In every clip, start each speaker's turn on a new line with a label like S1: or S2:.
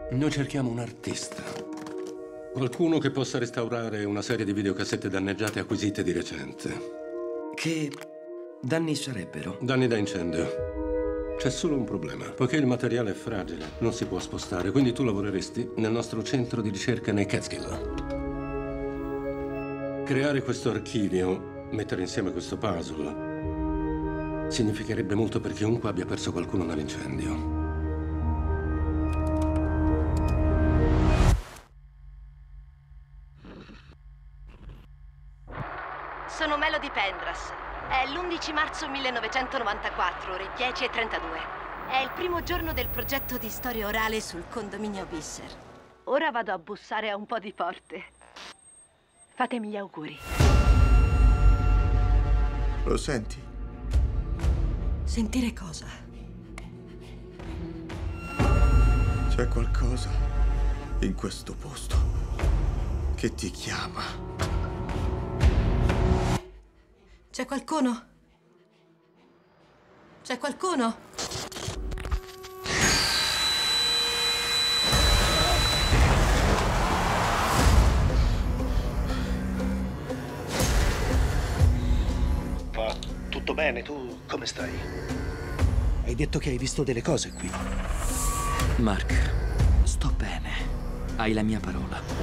S1: Noi cerchiamo un artista. Qualcuno che possa restaurare una serie di videocassette danneggiate acquisite di recente.
S2: Che danni sarebbero?
S1: Danni da incendio. C'è solo un problema. Poiché il materiale è fragile, non si può spostare, quindi tu lavoreresti nel nostro centro di ricerca nei Catskill. Creare questo archivio, mettere insieme questo puzzle, significherebbe molto per chiunque abbia perso qualcuno nell'incendio.
S3: Sono Melody Pendras. È l'11 marzo 1994, ore 10:32. È il primo giorno del progetto di storia orale sul condominio Visser. Ora vado a bussare a un po' di porte. Fatemi gli auguri.
S4: Lo senti?
S5: Sentire cosa?
S4: C'è qualcosa in questo posto che ti chiama.
S5: C'è qualcuno? C'è qualcuno?
S6: Va tutto bene? Tu come stai? Hai detto che hai visto delle cose qui.
S2: Mark, sto bene. Hai la mia parola.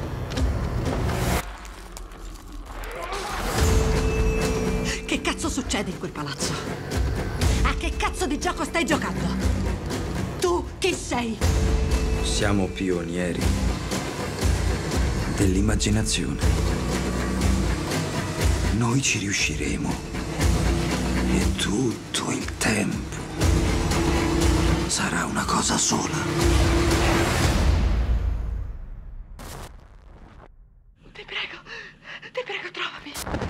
S5: Che cazzo succede in quel palazzo? A che cazzo di gioco stai giocando? Tu chi sei?
S2: Siamo pionieri dell'immaginazione. Noi ci riusciremo. E tutto il tempo sarà una cosa sola.
S5: Ti prego, trovami.